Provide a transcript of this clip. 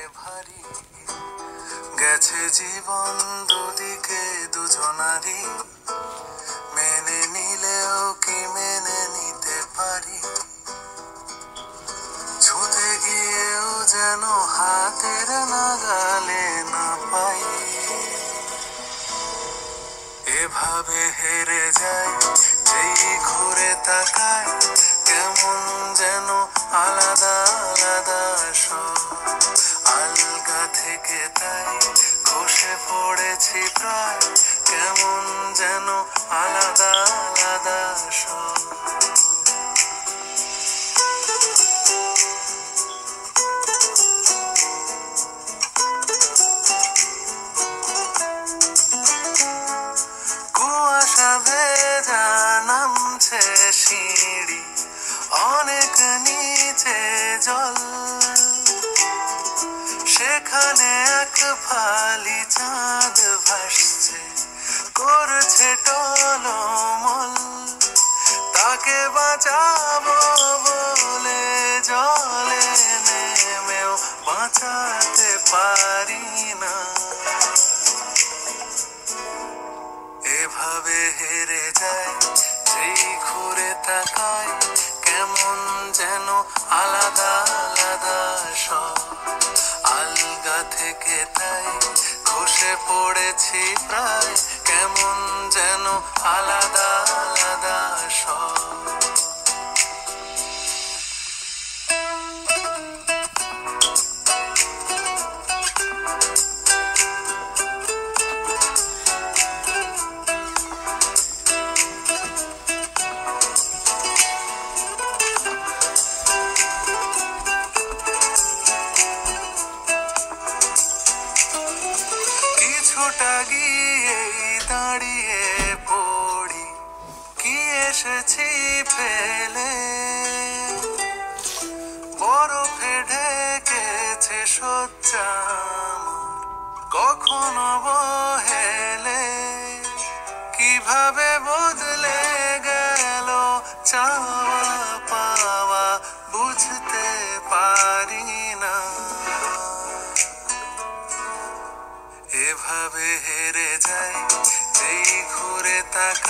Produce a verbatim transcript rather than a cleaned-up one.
ভারী গেছে জীবন দুদিকে দুজনারই, মেনে নিলেও কি মেনে নিতে পারি? ছুঁতে গিয়েও যেন হাতের নাগালে না পাই, এভাবে হেরে যায় যেই ঘুরে তাকায়, কেমন যেন আলাদা আলাদা সব। আলগা থেকে তাই খসে পড়েছি প্রায়, কেমন যেন আলাদা আলাদা সব। কুয়াশা ভেজা নামছে সিঁড়ি, অনেক নিচে জল, সেখানে এক ফালি চাঁদ ভাসছে, করছে টলমল। তাকে বাঁচাবো বলে জলে নেমেও বাঁচাতে পারি না, এভাবে হেরে যায় যেই ঘুরে তাকায়, কেমন যেন আলাদা আলাদা সব। আলগা থেকে তাই খসে পড়েছি প্রায়, কেমন যেন আলাদা আলাদা সব। কিছুটা গিয়েই দাঁড়িয়ে পড়ি, কি এসেছি ফেলে, বরফে ঢেকেছে শয্যা আমার, কখনো বহেলে। কিভাবে বদলে গেল চাওয়া পাওয়া বুঝতে পারি না, এভাবে হেরে যায় যেই ঘুরে তাকায়।